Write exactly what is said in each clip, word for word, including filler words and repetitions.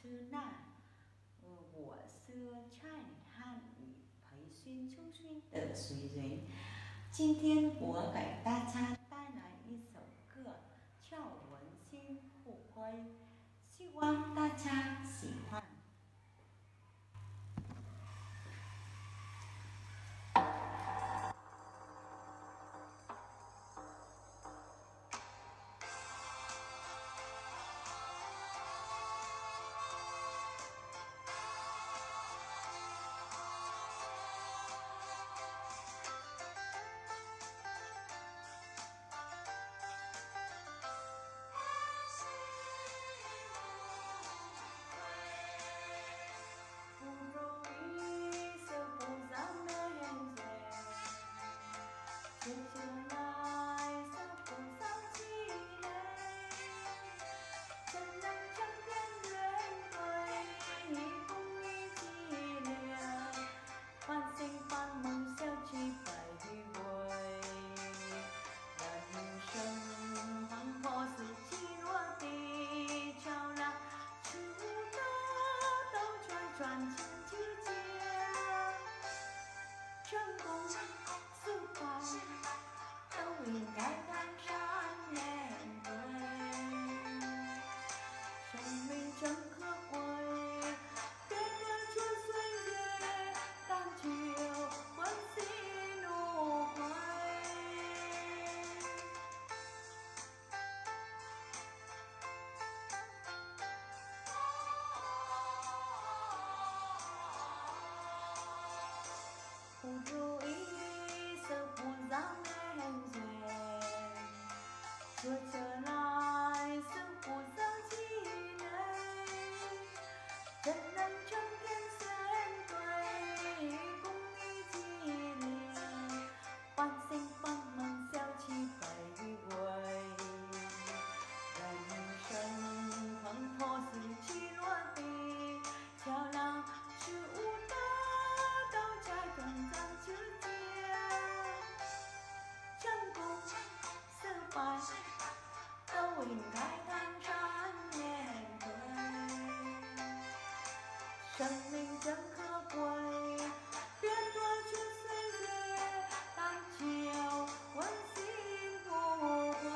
师那，呃，我是蔡汉语培训中心的学员。今天我给大家带来一首歌，叫《文心不归》，希望大家喜欢。不如意是不让人怨，说起来是不伤气馁，怎能成天相对，共你纪念，欢欣帮忙笑起卑微，人生横破是起落地，桥梁是无的。短暂之间，成功失败都应该坦然面对。生命真可贵，别多去岁月，但求问心不归。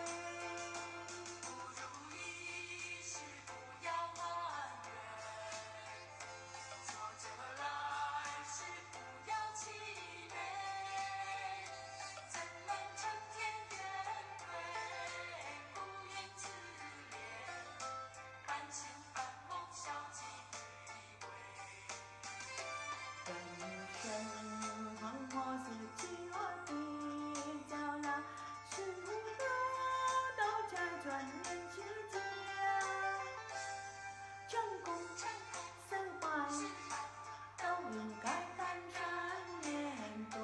不如意事不要埋怨，挫折来时不要气馁，怎能成天怨怼，孤影自怜，半醒半梦笑几回。人生航坡是起落的，桥梁是无的，都在转念之间。成功失败都应该坦然面对。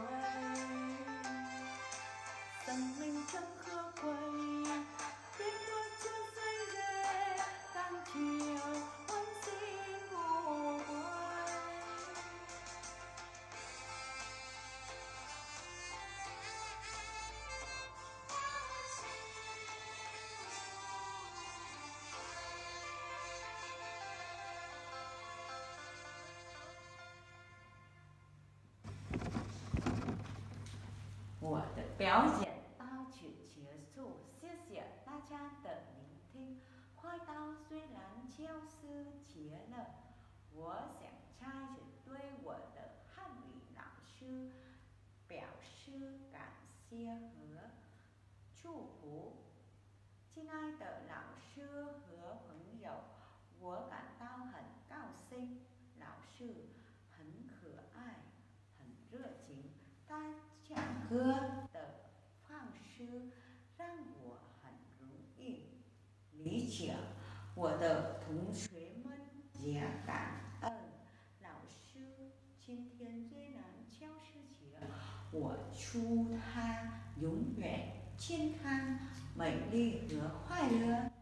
生命真可贵，别多求岁月，但求问心不归。我的表演到此结束，谢谢大家的聆听。快刀虽然就是结了，我想在此对我的汉语老师表示感谢和祝福。亲爱的老师和朋友，我感到很高兴，老师很可爱，很热情。他讲歌的方式让我很容易理解，我的同学们也感恩老师。今天虽然教师节，我祝他永远健康、美丽和快乐。